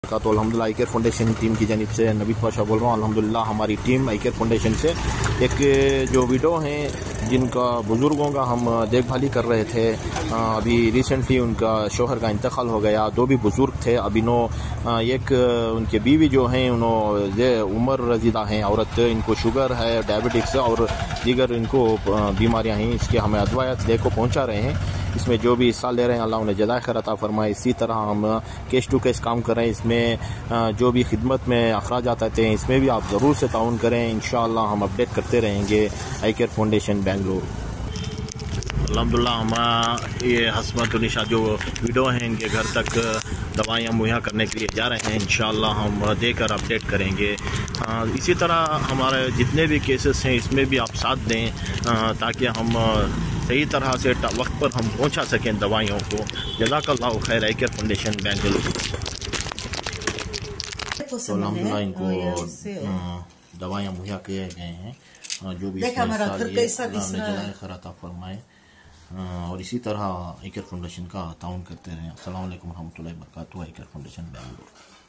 तो अल्हम्दुलिल्लाह आई care foundation team की जानिब से नबीद पाशा बोल रहा हूँ। अल्हम्दुलिल्लाह हमारी टीम आई केयर फाउंडेशन से एक जो विडो हैं जिनका बुज़ुर्गों का हम देखभाली कर रहे थे, अभी रिसेंटली उनका शोहर का इंतकाल हो गया। दो भी बुज़ुर्ग थे, अभी नो एक उनके बीवी जो हैं उन्होंने उम्र रजीदा हैं औरत, इनको शुगर है, डायबिटिक्स और दीगर इनको बीमारियाँ हैं। इसके हमें अदवायात दे को पहुँचा रहे हैं। इसमें जो भी हिस्सा ले रहे हैं अल्लाह उन्हें जज़ाए खैर अता फरमाए। इसी तरह हम केस टू केस काम कर रहे हैं। इसमें जो भी खिदमत में अखराजात आते हैं इसमें भी आप ज़रूर से ताउन करें। इंशाअल्लाह हम अपडेट करते रहेंगे। I care foundation Bengaluru. अल्हम्दुलिल्लाह हम ये हस्मतुनिशा जो विडो हैं इनके घर तक दवाइयाँ मुहैया करने के लिए जा रहे हैं। इंशाअल्लाह हम देकर अपडेट करेंगे। इसी तरह हमारे जितने भी केसेस हैं इसमें भी आप साथ दें ताकि हम सही तरह से वक्त पर हम पहुंचा सकें दवाइयों को। जज़ाकल्लाहु खैर। I care foundation Bengaluru. तो अल्हम्दुलिल्लाह इनको दवाइयाँ मुहैया किए गए हैं। जो भी जज़ाए खैर अता फरमाए और इसी तरह आई केयर फाउंडेशन का ताउन करते रहें। अस्सलाम वालेकुम रहमतुल्लाहि व बरकातुहू। I care foundation Bengaluru.